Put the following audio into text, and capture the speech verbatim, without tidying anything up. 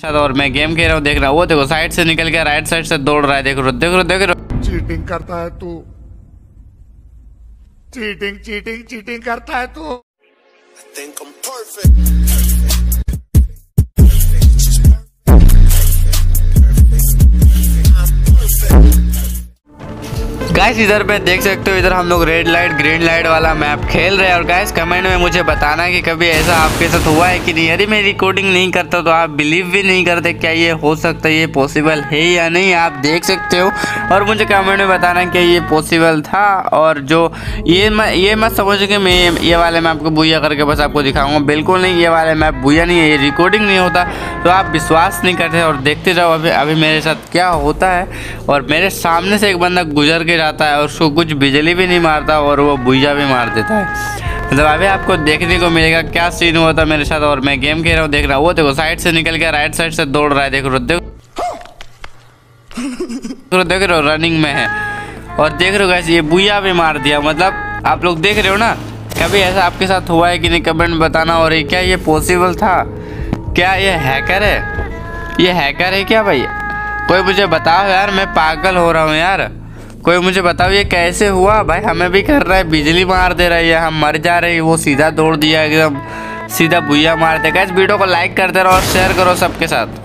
साथ और मैं गेम खेल रहा हूँ। देख रहा हूँ वो देखो साइड से निकल के राइट साइड से दौड़ रहा है। देख रहे देख रहे देख रहे चीटिंग करता है तू, चीटिंग चीटिंग चीटिंग करता है तू। I think I'm perfect. Guys इधर पे देख सकते हो, इधर हम लोग रेड लाइट ग्रीन लाइट वाला मैप खेल रहे हैं। और गाइस कमेंट में मुझे बताना कि कभी ऐसा आपके साथ हुआ है कि नहीं। यदि मैं रिकॉर्डिंग नहीं करता तो आप बिलीव भी नहीं करते क्या ये हो सकता है, ये पॉसिबल है या नहीं। आप देख सकते हो और मुझे कमेंट में बताना कि ये पॉसिबल था। और जो ये मैं ये मत समझ के मैं ये वाले मैप को बुया करके बस आपको दिखाऊंगा, बिल्कुल नहीं। ये वाले मैप बुया नहीं है, ये रिकॉर्डिंग नहीं होता तो आप विश्वास नहीं करते और देखते जाओ अभी अभी मेरे साथ क्या होता है। और मेरे सामने से एक बंदा गुजर के जाता है और उसको कुछ बिजली भी नहीं मारता और वो बुइया भी मार देता है। मतलब अभी आपको देखने को मिलेगा क्या सीन हुआ था मेरे साथ। और मैं गेम खेल रहा हूँ। देख रहा हूँ वो देखो साइड से निकल के राइट साइड से दौड़ रहा है। देख रहे देखो देख रहे हो रनिंग में है और देख रहे हो गाइस ये बुइया भी मार दिया। मतलब आप लोग देख रहे हो ना, कभी ऐसा आपके साथ हुआ है कि नहीं कमेंट में बताना। और ये क्या ये पॉसिबल था क्या? ये हैकर है, ये हैकर है क्या भाई? कोई मुझे बताओ यार, मैं पागल हो रहा हूँ यार। कोई मुझे बताओ ये कैसे हुआ भाई? हमें भी कर रहा है, बिजली मार दे रहा है, हम मर जा रहे हैं, वो सीधा दौड़ दिया एकदम सीधा बुइया मार देगा। इस वीडियो को लाइक कर दे रहा और शेयर करो सबके साथ।